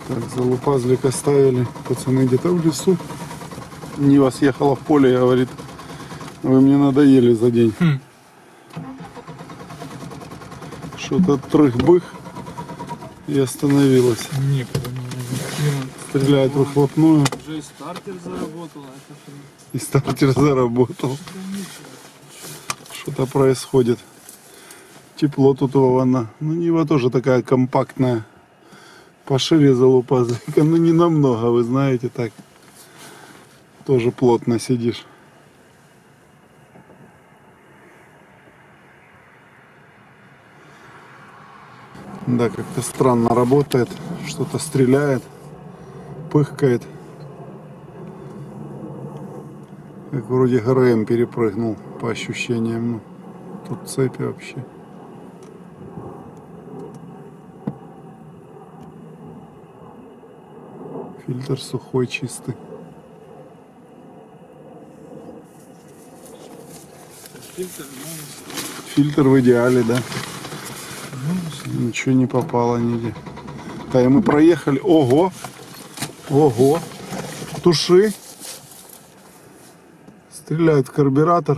Так, залупазлик оставили. Пацаны где-то в лесу. Нива съехала в поле и говорит: вы мне надоели за день. Что-то трых-бых и остановилась. Стреляет выхлопную. Уже и стартер заработал. И стартер заработал. Что-то происходит. Тепло тут у Вована. Ну, Нива тоже такая компактная. Пошире залупазлика. Ну, не намного, вы знаете, так. Тоже плотно сидишь. Да, как-то странно работает. Что-то стреляет. Пыхкает. Как вроде ГРМ перепрыгнул по ощущениям. Ну, тут цепи вообще. Фильтр сухой, чистый. Фильтр в идеале, да. Ничего не попало нигде. Да, и мы проехали. Ого! Ого! Туши! Стреляет в карбюратор.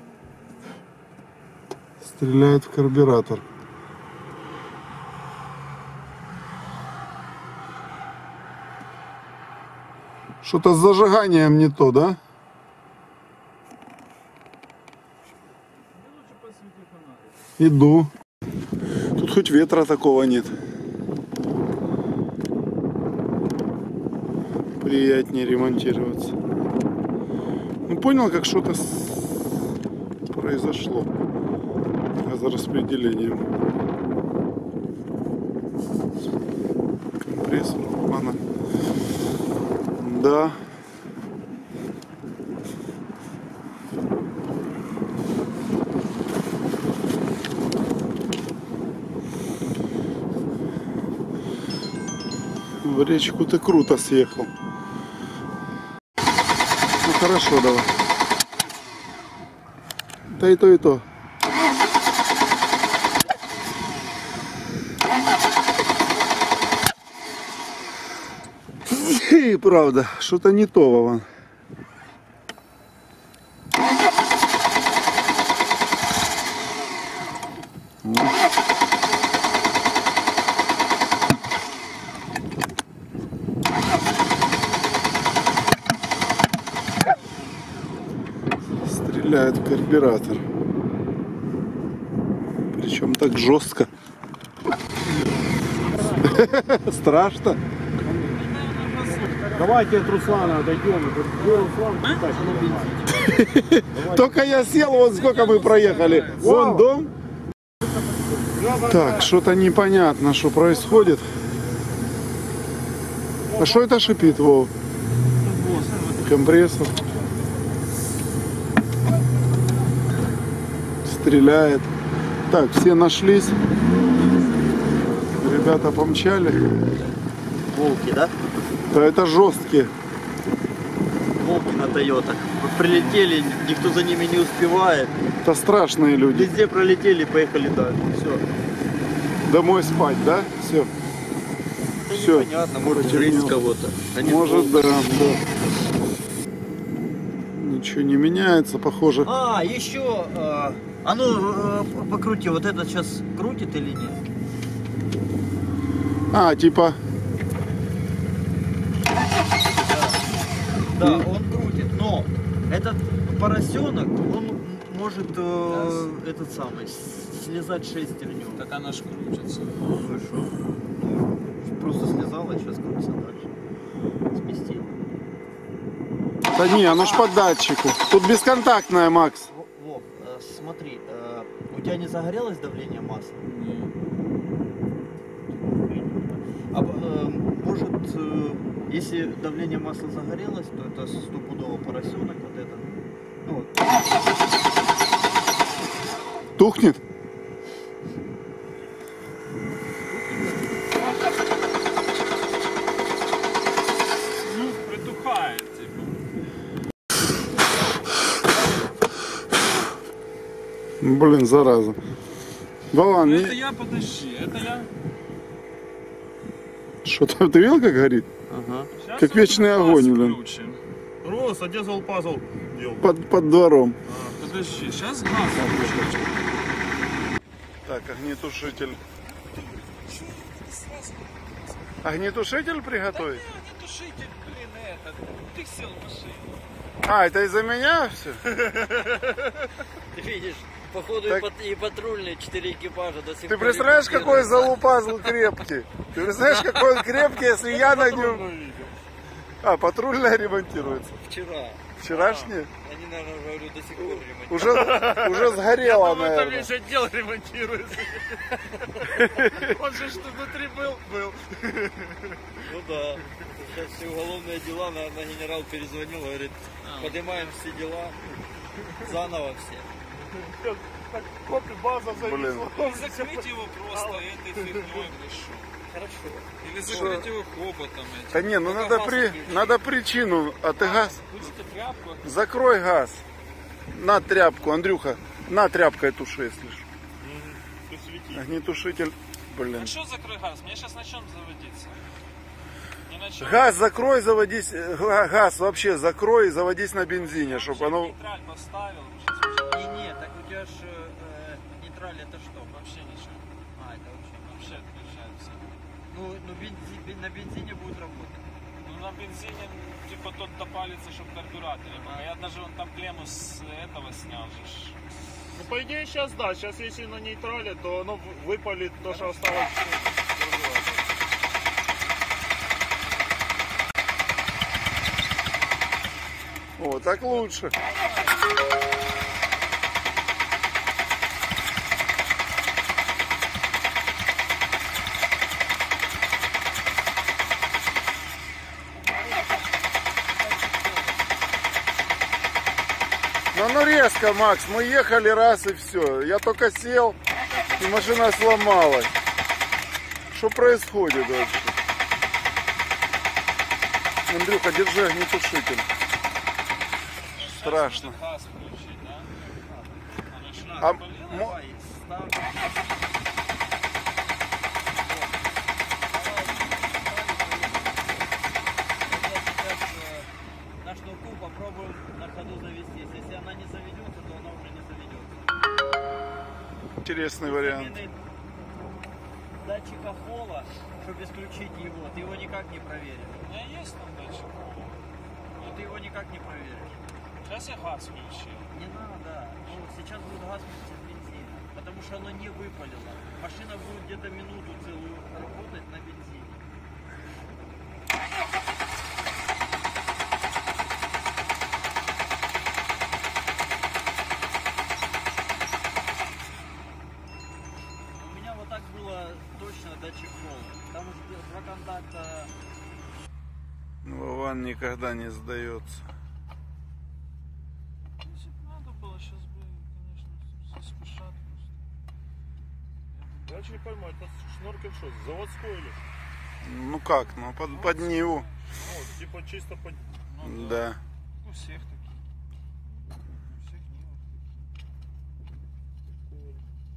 Стреляет в карбюратор. Что-то с зажиганием не то, да? Иду. Тут хоть ветра такого нет. Приятнее ремонтироваться. Ну, понял, как что-то произошло. За распределением. Компрессор. Она. Да. В речку ты круто съехал. Ну хорошо, давай. Да и то, и то. И правда, что-то не то, Вован. Стреляет в карбюратор. Причем так жестко. Страшно. Давайте от Руслана отойдем. Только я сел, вот сколько мы проехали. Вон дом. Так, что-то непонятно, что происходит. А что это шипит, Вов? Компрессор. Стреляет. Так, все нашлись. Ребята помчали. Волки, да? Да это жесткие. Волки на Тойотах. Прилетели, никто за ними не успевает. Это страшные люди. Везде пролетели, поехали дальше. Все. Домой спать, да? Все. Все. Непонятно, может жизнь кого-то. Может, да, да. Ничего не меняется, похоже. А, еще. А ну, покрути, вот этот сейчас крутит или нет? А, типа. Да, он крутит, но этот поросенок, он может этот самый слезать шестерню. Так она ж крутится. Хорошо. Просто слезала и сейчас крутится дальше. Сместил. Да не, оно ж по датчику. Тут бесконтактная, Макс. Вов, смотри, у тебя не загорелось давление масла? А, может, если давление масла загорелось, то это стопудово поросенок вот это. Ну, вот. Тухнет? Ну, притухает, типа. Блин, зараза. Вован, Это я, подожди, это я. Что там, ты видел, как горит? Ага. Щас Как вот вечный газ огонь, блин. включим. Рос, а где пазл делал? Под двором. А, подожди, сейчас газ включим. Так, огнетушитель. Огнетушитель приготовить? Не тушитель, блин, это. Ты сел в машину. А, это из-за меня все? Ты видишь, походу Так- и патрульные 4 экипажа до сих Ты пор представляешь, какой ремонтируют. залупазл крепкий? Ты представляешь, какой он крепкий, если я на нем... А, патрульная ремонтируется. Вчера. Вчерашний? Они, наверное, говорю, до сих пор ремонтируют. Уже сгорело, Там наверное. весь отдел ремонтируется. Он же что внутри был. Ну да. Сейчас все уголовные дела, наверное, генерал перезвонил, говорит, поднимаем все дела, заново все. Копи база Блин. зависла. Закрыть его просто этой фигней решил. Хорошо. Или закрыть его хоботом этим. Да не, ну надо причину. А ты газ? Пусти тряпку. Закрой газ. На тряпку, Андрюха. На тряпкой туши, если что. Огнетушитель. Блин. Ну что закрой газ? Мне сейчас начнем заводиться. Не начнем. Газ закрой, заводись. Газ вообще закрой и заводись на бензине, чтобы оно... Нейтраль поставил. Не, так у тебя же нейтраль это что? Вообще ничего. А, это вообще. Вообще отключается. Ну на бензине будет работать. Ну на бензине типа тот допалится, чтобы карбюраторе был. А я даже вон там клемму с этого снял же. Ну, по идее, сейчас да. Сейчас, если на нейтрале, то оно выпалит то, что осталось. О, так лучше. Ну резко, Макс, мы ехали раз и все. Я только сел, и машина сломалась. Что происходит вообще? Андрюха, держи огнетушитель. Страшно. Газ включить, да? Оно еще не А запалило? Давай, ставь. На шнурку попробуем на ходу завестись. Если она не заведется, то она уже не заведется. Интересный вариант. Замены датчика хола, чтобы исключить его, ты его никак не проверишь. У меня есть там датчик. Но ты его никак не проверишь. Сейчас я газ включил. Не надо. Ну, сейчас будет газ вместе с бензином. Потому что оно не выпалило. Машина будет где-то минуту целую работать на бензине. У меня вот так было точно датчик хола. Там уже два контакта. Вован никогда не сдается. Если бы надо было, сейчас бы, конечно, все спешат просто. Я вообще не пойму, это шнуркель что, заводской или? Ну как, ну под Ниву. Ну, типа чисто под... Ну, Да. У всех такие. У всех Нивах такие.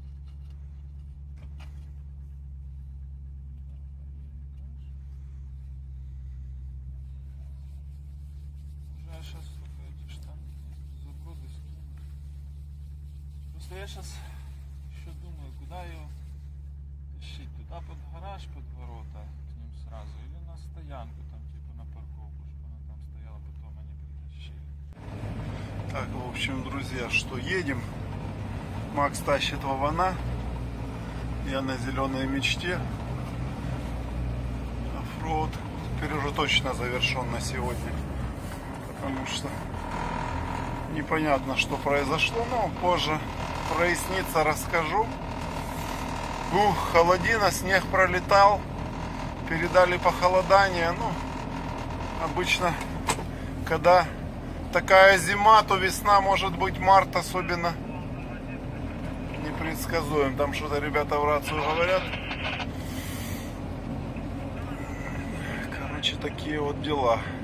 Уже я сейчас только эти штаны заброды скину. Просто я сейчас еще думаю, куда ее тащить. Туда под гараж, под ворота к ним сразу. Или на стоянку там, типа на парковку, чтобы она там стояла, потом они притащили. Так, в общем, друзья, что едем. Макс тащит Вована. Я на зеленой мечте. Оффроуд теперь уже точно завершен на сегодня. Потому что непонятно, что произошло. Но позже прояснится, расскажу. Ух, холодина, снег пролетал. Передали похолодание. Ну, обычно, когда такая зима, то весна, может быть, март особенно непредсказуем. Там что-то ребята в рацию говорят. Короче, такие вот дела.